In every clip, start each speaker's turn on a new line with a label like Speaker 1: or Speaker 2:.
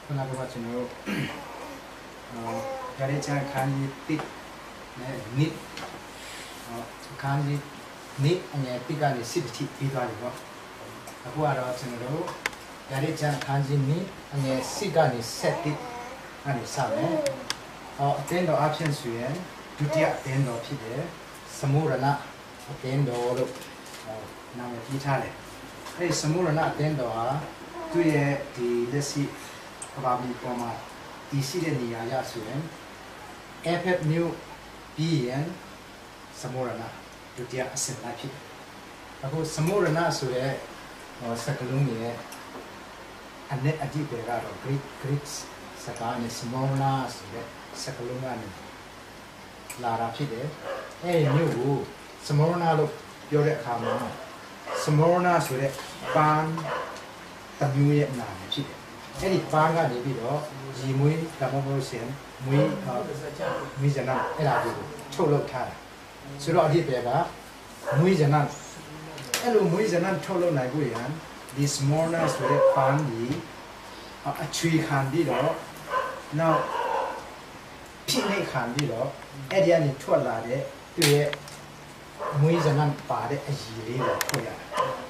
Speaker 1: ခုနကကျွန်တော်ဒါရေးချန်ခန်းကြီးတစ်နဲ့နစ်ခန်းကြီးနစ်အငယ်တစ်ကနေစစ်တိပြီးသွားတယ်ပေါ့အခုကတော့ကျွန်တော်တို့ဒါရေးချန်ခန်းကြီးနစ်အငယ်စစ်ကနေဆက်တစ်ကနေစမယ်အတင်းတော်အဖြစ်ဆိုရင်ဒုတိယအတင်းတော်ဖြစ်တယ်သမုရဏအတင်းတော်လို့နာမည်ကြီးထားတယ်အဲ့ဒီသမုရဏအတင်းတော်ဟာသူ့ရဲ့ဒီလက်ရှိကဘာမီပေါ်မှာဒီရှိတဲ့နေရာရဆိုရင် FF new ပြီးရင်သမုရဏဒုတိယအဆင့်လိုက်ဖြစ်တယ်အခုသမုရဏဆိုတဲ့စကားလုံးရဲ့အနဲ့အတိတ်ကတော့ Greek စကားနဲ့ Smolna ဆိုတဲ့စကားလုံးကနေလာတာဖြစ်တယ်အဲ့ဒီမျိုးကို Smolna လို့ပြောတဲ့အခါမှာ Smolna ဆိုတဲ့ပန်းတစ်မျိုးရဲ့နာမည်ဖြစ်တယ်အဲ့ဒီပန်းကနေပြီးတော့ရေမွေးဓမ္မဘုရှင်မွေးဇနအဲ့ဒါကိုထုတ်လုပ်ထားတယ်ဆိုတော့အဒီပဲကမွေးဇနအဲ့လိုမွေးဇနထုတ်လုပ်နိုင်ဖို့ရန်ဒီ Smolna ဆိုတဲ့ပန်းဒီအချွေခံပြီးတော့နောက်ဖြစ်နေခံပြီးတော့အဲ့ဒီကနေထွက်လာတဲ့သူရဲ့မွေးဇနပါတဲ့အရည်လေးကိုထုတ်ရတယ်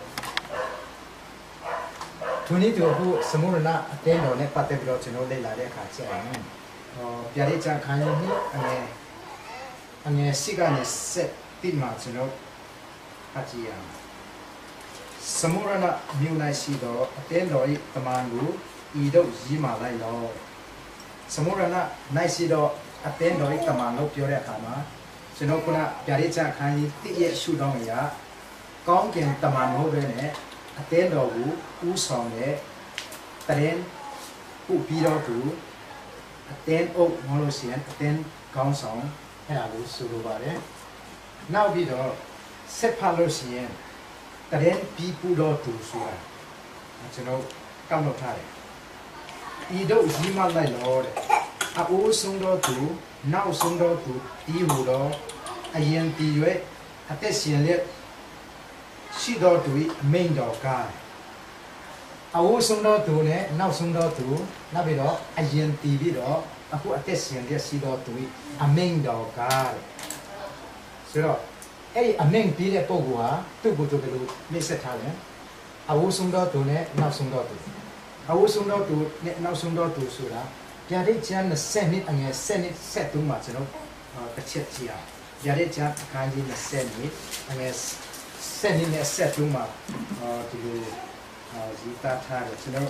Speaker 1: ဒီနေ့တို့အခုသမုရဏအတင်းတော်နဲ့ပတ်သက်ပြီးတော့ကျွန်တော်လေ့လာတဲ့အခါကျရင်ဗျာဒိတ်ချခန်းကြီးနှစ်အငယ်စိကနေဆက်တိမှကျွန်တော်အကြည့်ရအောင်သမုရဏမြို့၌ရှိသောအတင်းတော်၏တမန်ကိုဤတို့ရေးမှလိုက်လောသမုရဏ၌ရှိသောအတင်းတော်၏တမန်လို့ပြောတဲ့အခါမှာကျွန်တော်ကဗျာဒိတ်ချခန်းကြီးတိရဲ့ရှုထောင့်အရာကောင်းကင်တမန်မဟုတ်ဘဲနဲ့အတင်းတော်ကိုဥဆောင်တဲ့တရင်ပုပြီးတော့သူအတင်းအုပ်မလို့ရှိရင်အတင်းကောင်းဆောင်အဲ့ဒါကိုဆိုလိုပါတယ်နောက်ပြီးတော့ဆက်ဖတ်လို့ရှိရင်တရင်ပြီးပူတော့သူဆိုတာကျွန်တော်ကောက်လို့ထားတယ်ဤတို့ကြီးမလိုက်လို့တဲ့အအိုးဆုံးတော့သူနောက်ဆုံးတော့သူဒီဟူတော့အရင်တည်ရွယ်အသက်ရှင်လက်ရှိတော်သူအမိန်တော်ကားအဝဆုံးတော်သူနဲ့နောက်ဆုံးတော်သူနောက်ပြီးတော့အရင်တည်ပြီးတော့အခုအသက်ရှင်တဲ့ရှိတော်သူအမိန်တော်ကားဆိုတော့အဲ့ဒီအမိန်ပြီးတဲ့ပုဂ္ဂိုလ်ဟာသူ့ကိုယ်သူဘယ်လိုနှိစက်ထားလဲအဝဆုံးတော်သူနဲ့နောက်ဆုံးတော်သူအဝဆုံးတော်သူနဲ့နောက်ဆုံးတော်သူဆိုတာဗျာဒိတ်ကျမ်း20နှစ်အငယ်7နှစ်73မှာကျွန်တော်တစ်ချက်ကြည့်အောင်ဗျာဒိတ်ကျမ်းအခန်းကြီး20နှစ်အငယ်ဆက်နေနဲ့ဆက်တုံးမှာဒီလိုဇီတာထားတယ်ကျွန်တော်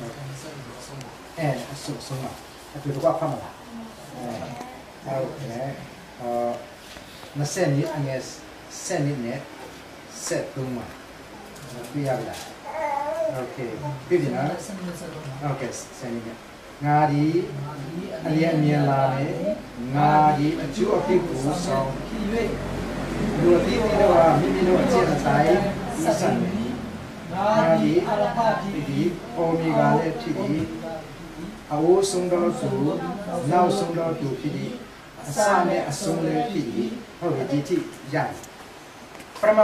Speaker 1: အဆုဆုံးမှာအဲ့ဒီတော့ဖတ်မလားဟုတ်တယ်20နှစ်အငယ်7နှစ်နဲ့ဆက်တုံးမှာပြရလားโอเคပြပြီနော်โอเคဆက်နေငါဒီအလျက်မြင်လာတယ်ငါဒီအကျိုးအဖြစ်ကိုဆောင်ပြီးလူအသီးသီးတော့မိမိတို့အကျင့်အတိုင်းဆက်ဆံနေငါဒီအလဖဖြစ်ပြီးအော်မီဂါလည်းဖြစ်ပြီးအဝိုးဆုံးတော်သူနောက်ဆုံးတော်သူဖြစ်ပြီးအစနဲ့အဆုံးလည်းဖြစ်ပြီးဟုတ်ပြီဒီတိရတယ်ပရမ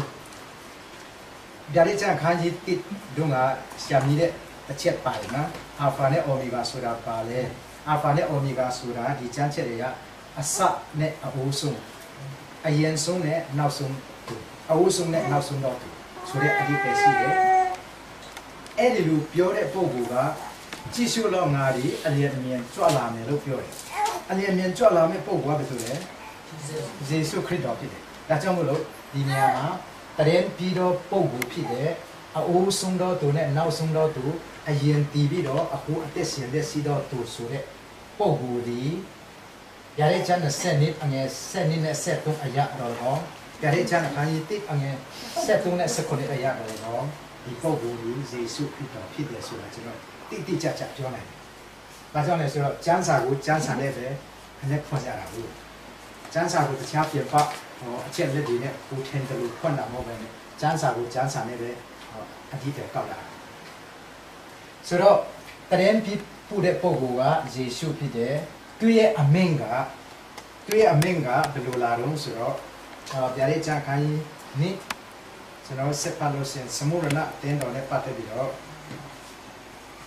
Speaker 1: ဗျာဒိတ်ချခန်းကြီးတစ်ဒုံကဆရာမီတဲ့အချက်ပါတယ်နော်အာဖာနဲ့အော်မီဂါဆိုတာပါလေအာဖာနဲ့အော်မီဂါဆိုတာဒီချမ်းချက်တွေကအစနဲ့အဝိုးဆုံးအရင်ဆုံးနဲ့နောက်ဆုံးအဝိုးဆုံးနဲ့နောက်ဆုံးတော့ဆိုတဲ့အဓိပ္ပာယ်ရှိတယ်အဲ့ဒီလိုပြောတဲ့ပုဂ္ဂိုလ်ကကြည့်ရှုတော့ငါဒီအလျက်အမြင်ကြွလာမယ်လို့ပြောတယ်အလျက်အမြင်ကြွလာမယ့်ပုဂ္ဂိုလ်ကဘယ်လိုလဲယေရှုခရစ်တော်ဖြစ်တယ်ဒါကြောင့်မို့လို့ဒီနေရာမှာတရင်ပြီးတော့ပုဂ္ဂိုလ်ဖြစ်တယ်အအိုးဆုံးတော့သူနဲ့နောက်ဆုံးတော့သူအရင်တည်ပြီးတော့အခုအသက်ရှင်တဲ့စီတော့သူဆိုတဲ့ပုဂ္ဂိုလ်ဒီဗျာဒိတ်ချမ်း20နှစ်အငယ်7နှစ်နဲ့73အရာတော်ကောဗျာဒိတ်ချမ်းအခန်းကြီး1အငယ်73နဲ့19အရာတော်ကောဒီပုဂ္ဂိုလ်ကြီးယေရှုခရစ်တော်ဖြစ်တယ်ဆိုတာကျွန်တော်တိကျကျပြောနိုင်တယ်။ဘာကြောင့်လဲဆိုတော့ကျမ်းစာကိုကျမ်းစာနဲ့ပဲခဏဖွင့်ကြတာဘူး။ကျမ်းစာကိုတခြားပြင်ပအချက်လက်တွေနဲ့ကိုထင်တယ်လို့ဖွင့်တာမဟုတ်ပဲနဲ့ကျမ်းစာကိုကျမ်းစာနဲ့ပဲအဓိပ္ပာယ်ကောက်တာ။ဆိုတော့တရင်ပြပူတဲ့ပုဂ္ဂိုလ်ကယေရှုဖြစ်တယ်။သူရဲ့အမိန့်ကဘယ်လိုလာတော့ဆိုတော့ဗျာဒိတ်ချခန်းကြီးနိကျွန်တော်ဆက်ဖတ်လို့ရှင်သမုရဏအတင်းတော်နဲ့ပတ်သက်ပြီးတော့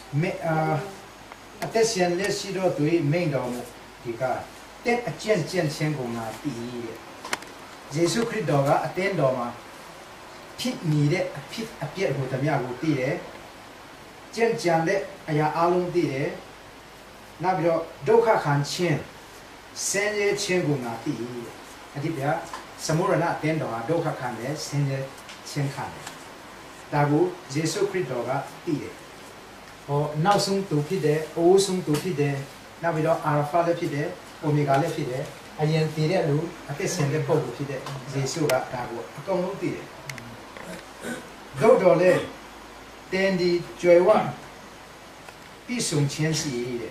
Speaker 1: အသက်ရှင်လက်ရှိတော့သူမိန်တော်မူဒီကတဲ့အကျင့်ချင်းကိုငါတည်တဲ့ယေရှုခရစ်တော်ကအတင်းတော်မှာဖြစ်နေတဲ့အဖြစ်အပျက်ကိုတမန်ကိုတည်တယ်ကျင့်ကြံတဲ့အရာအလုံးတည်တယ်နောက်ပြီးတော့ဒုက္ခခံခြင်းဆင်းရဲခြင်းကိုငါတည်အဒီပြစမုရဏအတင်းတော်ကဒုက္ခခံတယ်ဆင်းရဲခြင်းခံတယ်ဒါကိုယေရှုခရစ်တော်ကတည်တယ်နောက်ဆုံးသူဖြစ်တယ်အိုးဆုံးသူဖြစ်တယ်နောက်ပြီးတော့အာရဖာလည်းဖြစ်တယ်အိုမီဂါလည်းဖြစ်တယ်အရင်တည်တဲ့လူအသက်ရှင်တဲ့ပုံဖြစ်တဲ့ယေရှုကဒါကိုအကုန်လုံးတည်တယ်သို့တော်လည်းတင်းဒီကျွယ်ဝပြီးဆုံးခြင်းရှိတဲ့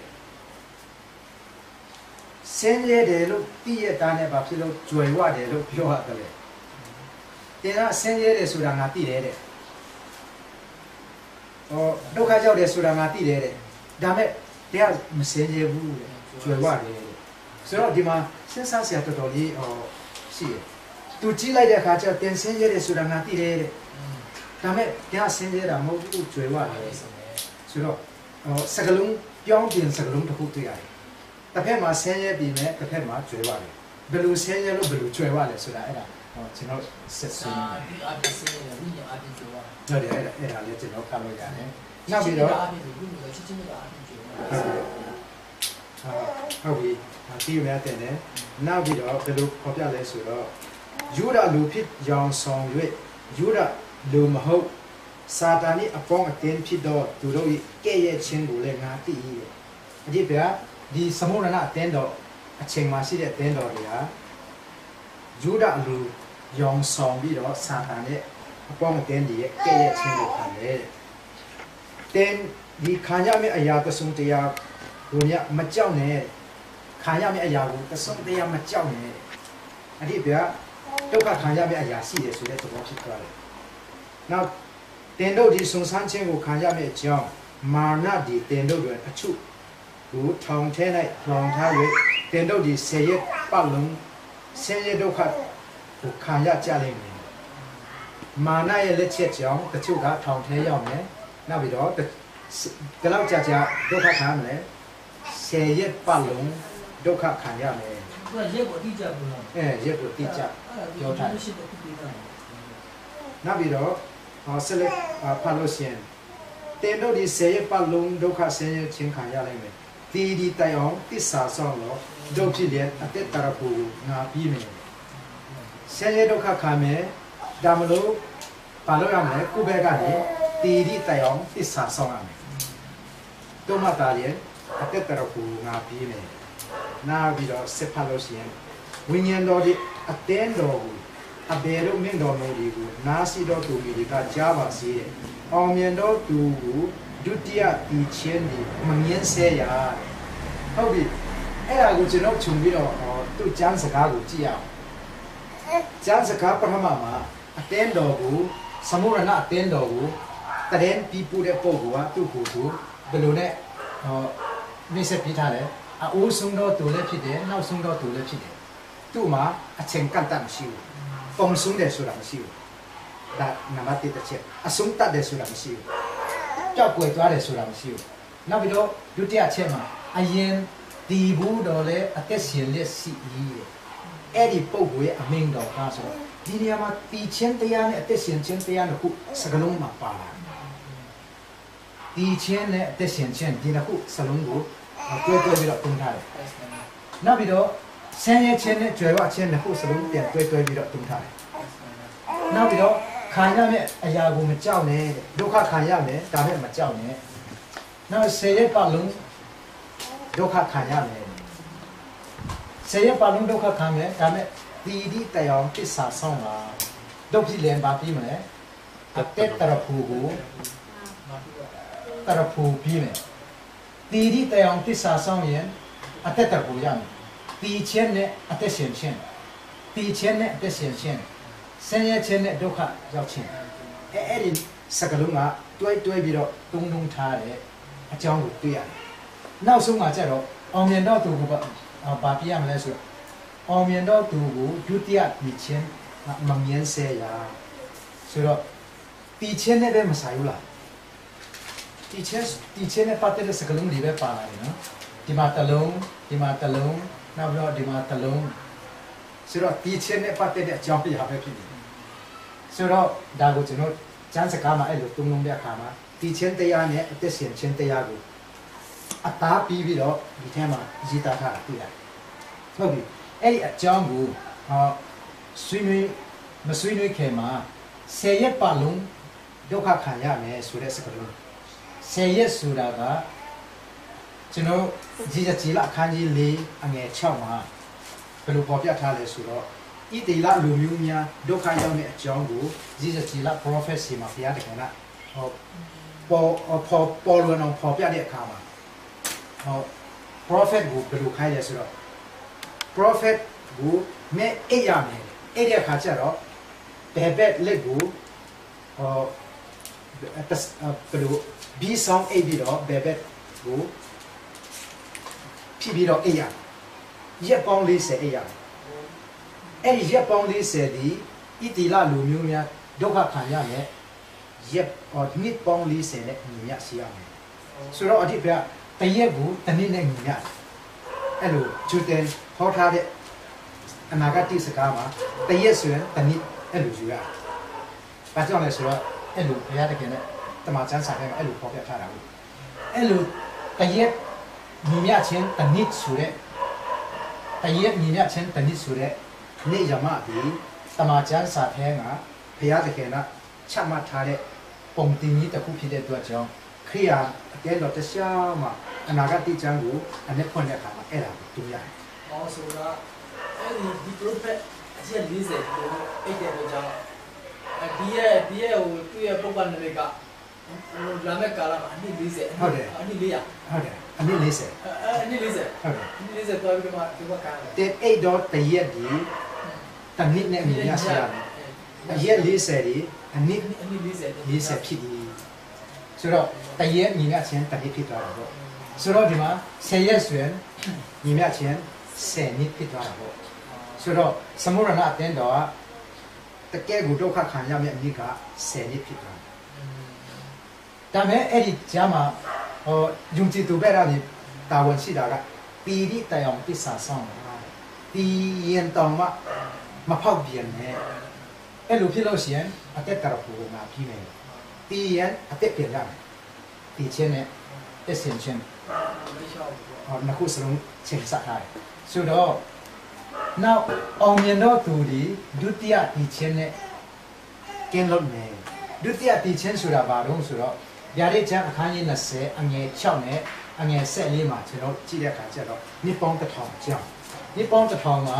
Speaker 1: ဆင်းရဲတယ်လို့တည်ရတာနဲ့ဘာဖြစ်လို့ကျွယ်ဝတယ်လို့ပြောရတယ်လေတင်းကဆင်းရဲတယ်ဆိုတာငါတည်တယ်တဲ့ဒုက္ခရောက်တယ်ဆိုတာငါသိတယ်တဲ့ဒါမဲ့တရားမစင်ကြဘူးတဲ့ကျွယ်ဝတယ်ဆိုတော့ဒီမှာစဉ်းစားစရာတော်တော်လေးရှိတယ်သူကြည့်လိုက်တဲ့အခါကျတင်စင်ရတယ်ဆိုတာငါသိတယ်တဲ့ဒါမဲ့တရားစင်ရတာမဟုတ်ဘူးကျွယ်ဝတယ်ဆိုတော့စကလုံးပြောင်းပြင်စကလုံးတစ်ခုတွေ့ရတယ်တစ်ဖက်မှာဆင်းရဲပြီးမဲ့တစ်ဖက်မှာကျွယ်ဝတယ်ဘယ်လိုဆင်းရဲလို့ဘယ်လိုကျွယ်ဝလဲဆိုတာအဲ့ဒါကျွန်တော်ဆက်ဆွေးနွေးတယ်ဒီအပြင်ဆင်းရဲဝိညာဉ်အပြင်ကျွယ်ဝဟုတ်တယ်အဲ့ဒါလည်းကျွန်တော်ဖတ်လို့ရတယ်နောက်ပြီးတော့ဟုတ်ပြီဒီရတဲ့နဲ့နောက်ပြီးတော့ဘယ်လိုဖော်ပြလဲဆိုတော့ယူဒလူဖြစ်ရောင်ဆောင်၍ယူဒလူမဟုတ်စာတန်၏အပေါင်းအသင်းဖြစ်တော့သူတို့၏ကဲ့ရဲ့ခြင်းကိုလည်းငါသိ၏အဒီပြဒီစမုရဏအသင်းတော်အချိန်မှရှိတဲ့အသင်းတော်တွေဟာယူဒလူရောင်ဆောင်ပြီးတော့စာတန်ရဲ့အပေါင်းအသင်းတွေရဲ့ကဲ့ရဲ့ခြင်းကိုခံတယ်တင်းဒီခံရမယ့်အရာတဆုံတရားကိုညမကြောက်နဲ့ခံရမယ့်အရာကိုတဆုံတရားမကြောက်နဲ့အဲ့ဒီပြဒုက္ခခံရမယ့်အရာရှိတယ်ဆိုတဲ့သဘောဖြစ်သွားတယ်နောက်တင်တို့ဒီစုံစမ်းခြင်းကိုခံရမယ့်အကြောင်းမာနဒီတင်တို့တွင်အချုပ်ကိုထောင်ထဲ၌လောင်ထား၍တင်တို့ဒီဆေရပတ်လုံးဆင်းရဲဒုက္ခကိုခံရကြလိမ့်မယ်မာနရဲ့လက်ချက်ကြောင့်တချို့ကထောင်ထဲရောက်မယ်နောက်ပြီးတော့ဒီလောက်ကြာဒုက္ခခံရမယ်ဆေရပတ်လုံးဒုက္ခခံရမယ်သူကရက်ကိုတိကျဘူးလားရက်ကိုတိကျပြောထားတယ်နောက်ပြီးတော့ဆက်လက်ဖတ်လို့ရှိရင်တင်တို့ဒီဆေရပတ်လုံးဒုက္ခဆင်းရဲခြင်းခံရလိမ့်မယ်ဒီတိုင်အောင်တစ္ဆာဆောင်တော့ဒုက္ခဖြစ်တဲ့အတက်တရပူငါပြီးမယ်ဆင်းရဲဒုက္ခခံမယ်ဒါမလို့ဘာလို့ရမလဲကိုယ့်ဘက်ကနေဒီတိုင်အောင်တစ္ဆာဆောင်ရမယ်တို့မှတာရဲ့အတက်တရပူငါပြီးမယ်နာပြီးတော့ဆက်ဖတ်လို့ရှိရင်ဝိညာဉ်တော်ဒီအတင်းတော်ကိုအဘေတို့မင်းတော်မျိုးတွေကိုနာစီတော်သူတွေကကြားပါစေအောင်မြင်တော်သူကိုဒုတိယဒီချင်းဒီမမြင်စေရဟုတ်ပြီအဲ့ဒါကိုကျွန်တော်ခြုံပြီးတော့သူ့ကျမ်းစကားကိုကြည့်အောင်ကျမ်းစကားပထမမှာအတင်းတော်ကိုစမုရဏအတင်းတော်ကိုတရင်ပြီးပူတဲ့ပုံကသူ့ကိုဘယ်လိုနဲ့မိတ်ဆက်ပြထားတယ်အိုးဆုံးတော့သူလည်းဖြစ်တယ်နောက်ဆုံးတော့သူလည်းဖြစ်တယ်သူ့မှာအချိန်ကန့်တတ်မရှိဘူးပုံဆုံးတယ်ဆိုတာမရှိဘူးဒါနံပါတ်1တစ်ချက်အဆုံးတတ်တယ်ဆိုတာမရှိဘူးကြောက်ွယ်သွားတယ်ဆိုတာမရှိဘူးနောက်ပြီးတော့ဒုတိယချက်မှာအရင်ဒီဘူးတော်လည်းအသက်ရှင်လက်ရှိကြီးအဲ့ဒီပုံကိုရဲ့အမင်းတော်ကဆိုတော့ဒီနေရာမှာတီချင်းတရားနဲ့အသက်ရှင်ခြင်းတရားတို့ခုစကလုံးမှာပါလာတီချင်းနဲ့အသက်ရှင်ခြင်းဒီနှစ်ခုစလုံးကိုတွဲပြီးတော့တုံးထားတယ်နောက်ပြီးတော့ဆင်းရဲခြင်းနဲ့ကြွယ်ဝခြင်းနှစ်ခုစလုံးပြန်တွဲပြီးတော့တုံးထားတယ်နောက်ပြီးတော့ခံရမယ့်အရာကိုမကြောက်နဲ့ဒုက္ခခံရမယ်ဒါနဲ့မကြောက်နဲ့နောက်ဆေရပတ်လုံးဒုက္ခခံရမယ်ဆေရပတ်လုံးဒုက္ခခံမယ်ဒါနဲ့ဒီတရားသစ္စာဆောင်ပါဒုက္ခလည်းပါပြီးမယ်အတက်တရဖူကိုတရဖူပြီးမယ်ဒီတရားသစ္စာဆောင်ရင်အတက်တရဖူရမယ်ဒီချင်းနဲ့အသက်ရှင်ခြင်းဒီချင်းနဲ့အသက်ရှင်ခြင်းဆင်းရဲခြင်းနဲ့ဒုက္ခရောက်ခြင်းအဲ့ဒီစကလုံးကတွဲပြီးတော့တုံးထားတဲ့အကြောင်းကိုတွေ့ရတယ်နောက်ဆုံးမှာကျတော့အောင်မြင်တော့သူကဘာပြရမလဲဆိုတော့အောင်မြင်တော့သူကိုဒုတိယဒီချင်းမမြင်စေရဆိုတော့ဒီချင်းနဲ့ပဲမဆိုင်ဘူးလားဒတီချင်းနဲ့ပတ်သက်တဲ့စကားလုံးတွေပဲပါလာတယ်နော်ဒီမှာတလုံးနောက်ပြီးတော့ဒီမှာတလုံးဆိုတော့တီချင်းနဲ့ပတ်သက်တဲ့အကြောင်းပြပဲဖြစ်တယ်ဆိုတော့ဒါကိုကျွန်တော်ကျမ်းစကားမှာအဲ့လိုသုံးလုံးပြခါမှာတီချင်းတရားနဲ့အသက်ရှင်ခြင်းတရားကိုအသားပြီးတော့ဒီထဲမှာရေးသားထားတာတွေ့ရတယ်ဟုတ်ပြီအဲ့ဒီအကြောင်းကိုဆွေးနွေးခင်မှာ10ရက်ပတ်လုံးဒုက္ခခံရမယ်ဆိုတဲ့စကားလုံး10ရက်ဆိုတာကကျွန်တော်ကြီးလာအခန်းကြီး4အငယ်6မှာဘယ်လိုပေါ်ပြထားလဲဆိုတော့ဣတိလလူမျိုးများဒုက္ခရောက်တဲ့အကြောင်းကိုကြီးလာ prophecy မှာဘုရားတခင်ကပေါ်လွင်အောင်ပေါ်ပြတဲ့အခါမှာprophet ကိုဘယ်လိုခိုင်းလဲဆိုတော့ prophet ကိုမဲ့အိပ်ရမယ်အဲ့ဒီအခါကျတော့ဘယ်ဘက်လက်ကိုဘယ်လိုဘီဆောင်အိပ်ပြီးတော့ဘယ်ဘက်ကိုဖြည့်ပြီးတော့အိပ်ရရက်ပေါင်း40အိပ်ရအဲ့ဒီရက်ပေါင်း40ဒီဣတိလလူမျိုးများဒုက္ခခံရမယ်ရက်နှစ်ပေါင်း40နဲ့ညီမျှရှိရမယ်ဆိုတော့အတိပ္ပယ်တရက်ကိုတနည်းနဲ့ညီမျှအဲ့လိုဂျူတန်ဟောထားတဲ့အနာဂတ်စကားမှာတရက်ဆိုရင်တနည်းအဲ့လိုယူရတယ်။ဘာကြောင့်လဲဆိုတော့အဲ့လိုဘုရားတခင်နဲ့တမန်ကျမ်းစာထဲမှာအဲ့လိုဖော်ပြထားတာကိုအဲ့လိုတရက်ညီမျှချင်းတနည်းဆိုတဲ့တရက်ညီမျှချင်းတနည်းဆိုတဲ့နေ့ရမဒီတမန်ကျမ်းစာထဲမှာဘုရားတခင်ကချမှတ်ထားတဲ့ပုံတင်ကြီးတစ်ခုဖြစ်တဲ့အတွက်ကြောင့်ခရိယာအကဲတော်တရားမှာအနာဂတ်ကျမ်းကိုအနက်ဖွင့်တဲ့အခါမှာအဲ့ဒါကိုတူရတယ်။
Speaker 2: အော်ဆိုတာအဲ့ဒီ prophet အချက်40ကိုအိတ်တဲ့ကြောင့်ဒီရဲ့ဟိုသူ့ရဲ့ပုပ္ပနာတွေကလာမဲ့ကာလမှာအနည်း40
Speaker 1: ဟုတ်တယ်
Speaker 2: အနည်း400
Speaker 1: ဟုတ်တယ်အနည်း40
Speaker 2: အနည်း40ဟုတ်တယ်အနည်း40တော့ပြီးတော့ဒီဘက်က
Speaker 1: တဲ့အိတ်တော့တရက်ဒီတနည်းနဲ့အမြင်ရရှိရတယ်အရက်40ဒီအနည်း40ဖြစ်ဒီဆိုတော့တရက်ညီမျှချင်းတနည်းဖြစ်သွားတာပေါ့ဆိုတော့ဒီမှာ10ရက်ဆိုရင်ညီမျှချင်း10နှစ်ဖြစ်သွားတာပေါ့ဆိုတော့သမုရဏအတင်းတော်ကတကယ်ကိုဒုက္ခခံရမယ့်အနည်းက10နှစ်ဖြစ်သွားတယ်ဒါပေမဲ့အဲ့ဒီကျမ်းမှာယုံကြည်သူပဲကနေတာဝန်ရှိတာကပီတိတယောင်ပစ္စာဆောင်တာဒီရင်တောင်မှမဖောက်ပြန်နဲ့အဲ့လိုဖြစ်လို့ရှိရင်အသက်တရဖို့မှာပြီးမယ်ဒီရင်အသက်ပြန်ရမယ်ဒီချင်းနဲ့တက်စင်ချင်းနှစ်ခုစလုံးချိန်ဆက်ထားတယ်ဆိုတော့နောက်အောင်မြင်တော့သူဒီဒုတိယဒီချင်းနဲ့ကင်းလို့မယ်ဒုတိယဒီချင်းဆိုတာဘာလို့ဆိုတော့ဗျာဒိတ်ချမ်းအခန်းကြီး20အငယ်6နဲ့အငယ်14မှာကျွန်တော်ကြည့်တဲ့အခါကျတော့နှစ်ပေါင်း1000ကျောင်းနှစ်ပေါင်း1000မှာ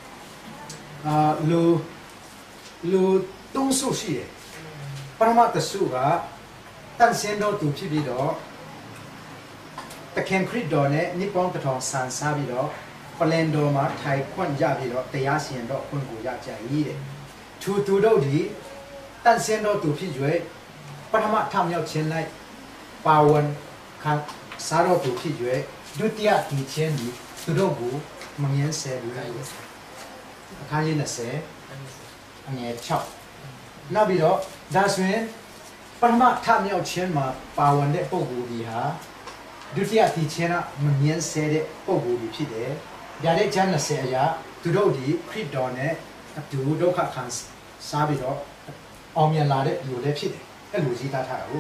Speaker 1: လူသုံးစုရှိတယ်ပရမတ်တစုကတန်ဆင်းတော့သူဖြစ်ပြီးတော့တခင်ခရစ်တော်နဲ့နှစ်ပေါင်း1000ဆန်စားပြီးတော့ပလန်တော်မှာထိုင်ခွင့်ရပြီးတော့တရားစီရင်တော့ခွင့်ကိုရကြ၏တဲ့သူတို့ဒီတန်ဆင်းတော့သူဖြစ်၍ပထမထမြောက်ခြင်းလိုက်ပါဝင်ခံစားတော့သူဖြစ်၍ဒုတိယဒီချင်းဒီသူတို့ကိုမငင်းဆဲလို့အခန်းကြီး20အငယ်6နောက်ပြီးတော့ဒါဆိုရင်ပထမထမြောက်ခြင်းမှာပါဝင်တဲ့ပုဂ္ဂိုလ်ဒီဟာဒုတိယဒီချင်းကမငင်းဆဲတဲ့ပုဂ္ဂိုလ်ဒီဖြစ်တယ်ဗျာဒိတ်ကျမ်း20အရာသူတို့ဒီခရစ်တော်နဲ့အတူဒုက္ခခံစားပြီးတော့အောင်မြင်လာတဲ့လူတွေဖြစ်တယ်အဲ့လိုကြီးသားထားတာဟုတ်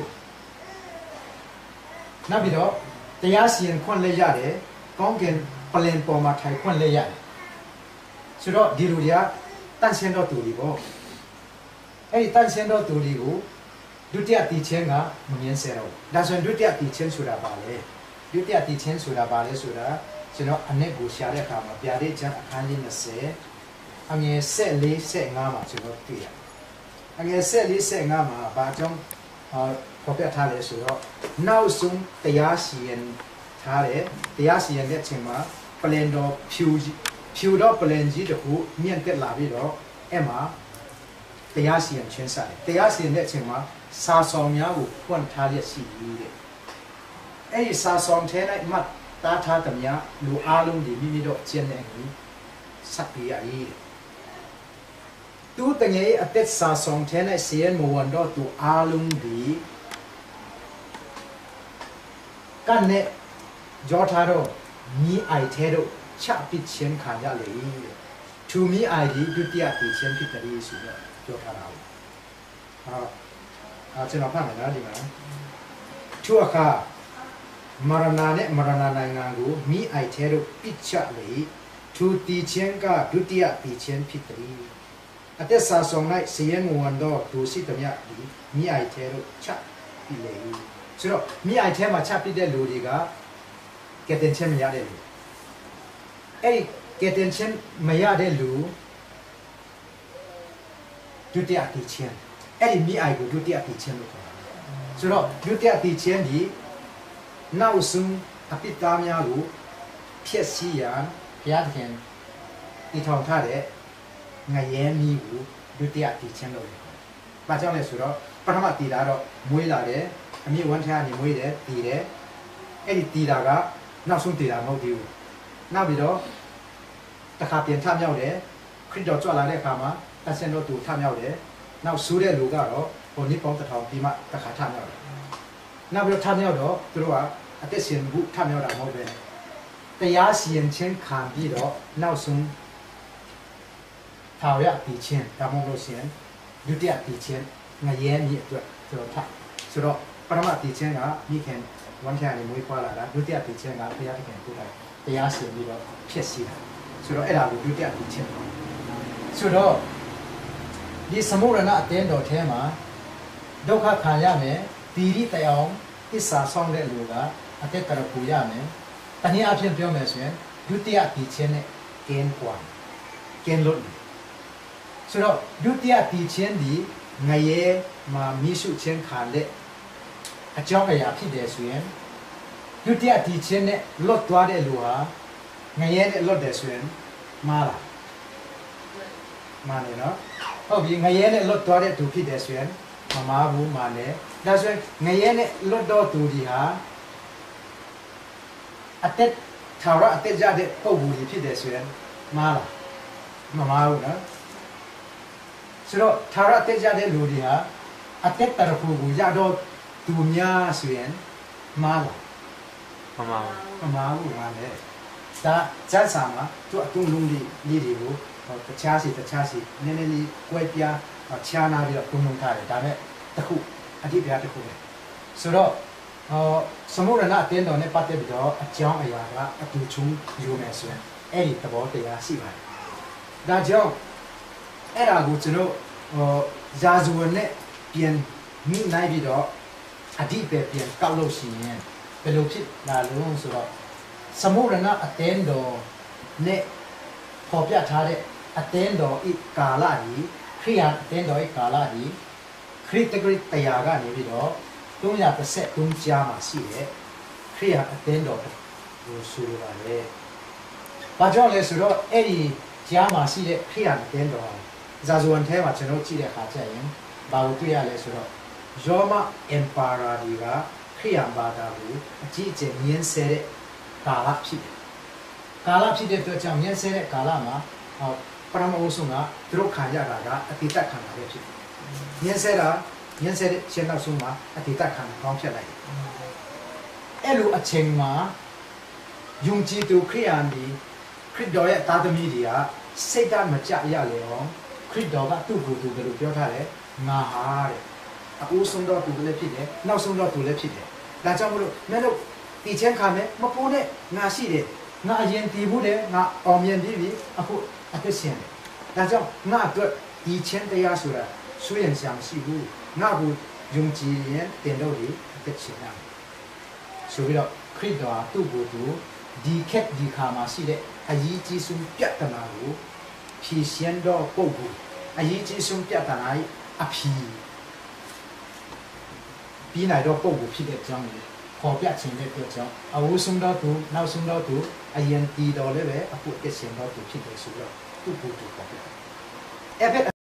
Speaker 1: နောက်ပြီးတော့တရားစီရင်ခွင့်လည်းရတယ်ကောင်းကင်ပလင်ပေါ်မှာထိုင်ခွင့်လည်းရတယ်ဆိုတော့ဒီလူတွေကတန်ဆင်းတော့သူတွေပေါ့အဲ့ဒီတန်ဆင်းတော့သူတွေကိုဒုတိယတီချင်းကမငင်းဆဲတော့ဒါဆိုရင်ဒုတိယတီချင်းဆိုတာပါလေဒုတိယတီချင်းဆိုတာပါလေဆိုတာကျွန်တော်အနက်ကိုရှာတဲ့အခါမှာဗျာဒိတ်ကျမ်းအခန်းကြီး20အငယ်14 15မှာကျွန်တော်တွေ့ရတယ်အငယ်14 15မှာဘာကြောင့်ဖော်ပြထားလဲဆိုတော့နောက်ဆုံးတရားစီရင်ထားတယ်တရားစီရင်တဲ့အချိန်မှာပလန်တော်ဖြူတော့ပလန်ကြီးတခုမြင့်တက်လာပြီးတော့အဲ့မှာတရားစီရင်ချင်းစားတယ်တရားစီရင်တဲ့အချိန်မှာစာဆောင်များကိုဖွင့်ထားရရှိပြီးတဲ့အဲ့ဒီစာဆောင်ထဲ၌မှတ်သားထားသမျှလူအားလုံးဒီမိမိတို့ကျင့်တဲ့အညီဆက်ပြရည်သူတငယ်အသက်စာဆောင်ထဲ၌စီရင်မဝန်တော့သူအားလုံးဒီ干呢脚他都米爱贴都恰比钱看下来，to 米爱的就第二比钱比的意思了，脚他啦，这老胖的哪里嘛 ？to 啊卡，marana呢 marana那个股米爱贴都比恰来 ，to 第钱个就第二比钱比的。啊，这三双来实验我们都都是怎么样的？米爱贴都恰比来，所以说米爱贴嘛恰比的路的个。给点钱没压的路，哎，给点钱没压的路，就第二提钱，哎，米爱个就第二提钱路，所以说就第二提钱的，闹生啊比大米路，撇西洋，撇天，一趟他的，我也米路就第二提钱路，把这样来说了，把他们提到了，每来的，米完全你每的提的，哎，提到个。nào xuống tiền là màu tiêu, nào bị đó, ta khá tiền tham nhau đấy, khi đó cho lại đấy khá mà, ta xem đó tụ tham nhau đấy, nào xuống đấy lú cả đó, còn ní bóng ta thòng thì mà ta khá tham nhau đấy, nào bị đó tham nhau đó, tôi nói, cái tiền vụ tham nhau là màu về, cái giá tiền trên khám đi đó, nào xuống thảo ya tỷ tiền, ta mong đồ tiền, đưa tiền tỷ tiền, ngày em nhị rồi thằng, sau đó, bắt đầu tỷ tiền là như thếวันแค่นี้มวยกว่าละดูที่ติดเชื้อกันพยาธิแข็งตัวใดพยาเสียมีแล้วเพี้ยสีสุดแล้วไอ้เราดูที่ติดเชื้อสุดแล้วဒီစမှုရဏအတင်းတော်ထဲမှာဒုက္ခခံရမယ်တီရိတယောင်သစ္စာဆောင်တဲ့လူကအတက်ကရပူရမယ်တနည်းအားဖြင့်ပြောမယ်ဆိုရင်ဒုတိယတီချင်းနဲ့ကင်းကွာကင်းလို့ဆိုတော့ဒုတိယတီချင်းဒီငရဲမှာမိရှုချင်းခံတဲ့အကြောင်းအရာဖြစ်တယ်ဆိုရင်ဒုတိယတီချင်းနဲ့လွတ်သွားတဲ့လူဟာငရဲနဲ့လွတ်တယ်ဆိုရင်မှားလားမှားတယ်နော်ဟုတ်ပြီငရဲနဲ့လွတ်သွားတဲ့သူဖြစ်တယ်ဆိုရင်မမှားဘူးမှားတယ်ဒါဆိုရင်ငရဲနဲ့လွတ်တော့သူဒီဟာအသက်ထာဝရအသက်ရတဲ့ပုံစံကြီးဖြစ်တယ်ဆိုရင်မှားလားမမှားဘူးနော်ဆိုတော့ထာဝရအသက်ရတဲ့လူဒီဟာအသက်တရဖူကိုရတော့သူများဆိုရင်မှားလားမမှားဘူးမှားတယ်ဒါဇတ်စာမှာသူအတုံးလုံးလေးတွေကိုတခြားစီနည်းနည်းလေးကွဲပြားခြားနာပြီးတော့ပုံမှန်ထားတယ်ဒါပေမဲ့တစ်ခုအဓိပ္ပာယ်တစ်ခုပဲဆိုတော့စမုရဏအတင်းတော်နဲ့ပတ်သက်ပြီးတော့အကြောင်းအရာကအတူချုံယူမယ်ဆိုရင်အဲ့ဒီသဘောတရားရှိပါတယ်ဒါကြောင့်အဲ့ဒါကိုကျွန်တော်ဇာဇဝင်နဲ့ပြန်မိနိုင်ပြီးတော့အဓိပ္ပာယ်ပြန်ကောက်လို့ရှိရင်ဘယ်လိုဖြစ်လာလို့ဆိုတော့စမုရဏအတင်းတော်နဲ့ပေါ်ပြထားတဲ့အတင်းတော်ဤကာလကြီးခရိယာအတင်းတော်ဤကာလကြီးခရစ်တဂရိတရားကနေပြီးတော့333ကြားမှာရှိတဲ့ခရိယာအတင်းတော်ကိုဆိုလိုပါလေ။ဘာကြောင့်လဲဆိုတော့အဲ့ဒီကြားမှာရှိတဲ့ခရိယာအတင်းတော်ဇာဇဝင်ထဲမှာကျွန်တော်ကြည့်တဲ့အခါကျရင်ဘာကိုတွေ့ရလဲဆိုတော့ရောမအင်ပါရာဒီကခရိယာဘာသာကိုအကြီးအကျယ်မြင့်ဆဲတဲ့ကာလဖြစ်တယ်။ကာလဖြစ်တဲ့အတွက်ကြောင့်မြင့်ဆဲတဲ့ကာလမှာပရမဝုဆုံးကသူတို့ခံရတာကအတိတ်ခံတာပဲဖြစ်တယ်။မြင့်ဆဲတဲ့ရှင်းနောက်ဆုံးမှာအတိတ်ခံတာကောင်းဖြစ်လိုက်တယ်။အဲ့လိုအချိန်မှာယုံကြည်သူခရိယာန်ဒီခရစ်တော်ရဲ့သားသမီးတွေကစိတ်ဓာတ်မကြရလေအောင်ခရစ်တော်ကသူ့ကိုယ်သူဘယ်လိုပြောထားလဲငါဟာတဲ့အအိုးဆုံးတော့သူလည်းဖြစ်တယ်နောက်ဆုံးတော့သူလည်းဖြစ်တယ်ဒါကြောင့်မလို့မင်းတို့တီချင်းခံမယ်မပိုးနဲ့ငါရှိတယ်ငါအရင်တီးဘူးတယ်ငါအောင်မြင်ပြီအခုအသက်ရှင်တယ်ဒါကြောင့်ငါအတွက်တီချင်းတရားဆိုတာဆွေးရင်ဆောင်ရှိဘူးငါကိုယုံကြည်ရင်တင်တော့ဒီအသက်ရှင်တာဆိုပြီးတော့ခရစ်တော်သူ့ကိုယ်သူဒီခက်ဒီခါမှာရှိတဲ့အရေးကြီးဆုံးပြဿနာကိုဖြေရှင်းတော့ပုဂ္ဂိုလ်အရေးကြီးဆုံးပြဿနာ၏အဖြေပြီးနိုင်တော့ပုံကိုဖြစ်တဲ့အကြောင်းကိုပေါ်ပြခြင်းတဲ့အတွက်ကြောင့်အဝုဆုံးတော့သူနောက်ဆုံးတော့သူအရင်တီတော်လည်းပဲအခုအစ်ရှင်တော့သူဖြစ်တယ်ဆိုတော့သူ့ကိုယ်သူပေါ်ပြအဲ့